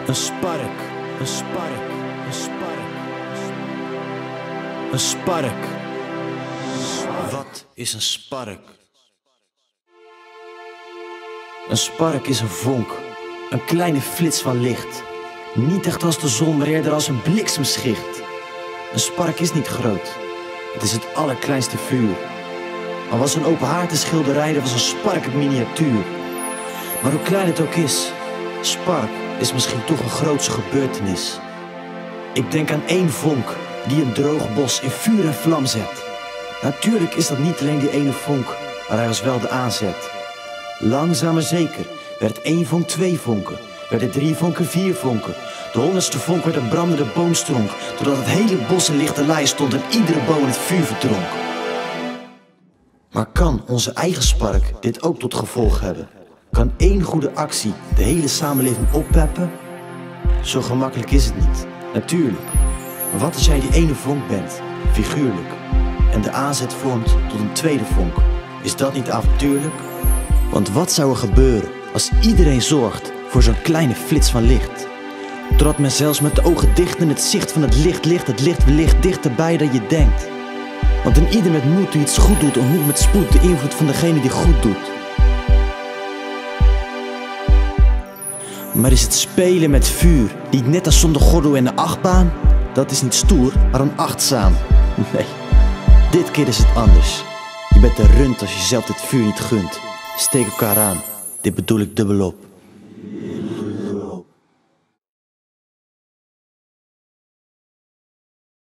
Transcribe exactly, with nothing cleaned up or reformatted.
Een spark, een spark, een spark, een spark. Wat is een spark? Een spark is een vonk, een kleine flits van licht. Niet echt als de zon, maar eerder als een bliksemschicht. Een spark is niet groot, het is het allerkleinste vuur. Al was een open haard de schilderij, dan was een spark het miniatuur. Maar hoe klein het ook is, spark is misschien toch een grootse gebeurtenis. Ik denk aan één vonk die een droog bos in vuur en vlam zet. Natuurlijk is dat niet alleen die ene vonk, maar hij was wel de aanzet. Langzaam maar zeker werd één vonk twee vonken, werden drie vonken vier vonken. De honderdste vonk werd een brandende boomstronk, totdat het hele bos in lichte lei stond en iedere boom in het vuur verdronk. Maar kan onze eigen spark dit ook tot gevolg hebben? Kan één goede actie de hele samenleving oppeppen? Zo gemakkelijk is het niet, natuurlijk. Maar wat als jij die ene vonk bent, figuurlijk, en de aanzet vormt tot een tweede vonk? Is dat niet avontuurlijk? Want wat zou er gebeuren als iedereen zorgt voor zo'n kleine flits van licht? Totdat men zelfs met de ogen dicht in het zicht van het licht ligt, het licht wellicht dichterbij dan je denkt. Want een ieder met moed die iets goed doet, ontmoet met spoed de invloed van degene die goed doet. Maar is het spelen met vuur niet net als zonder gordel en de achtbaan? Dat is niet stoer, maar onachtzaam. Nee, dit keer is het anders. Je bent een rund als je zelf dit vuur niet gunt. Steek elkaar aan, dit bedoel ik dubbelop.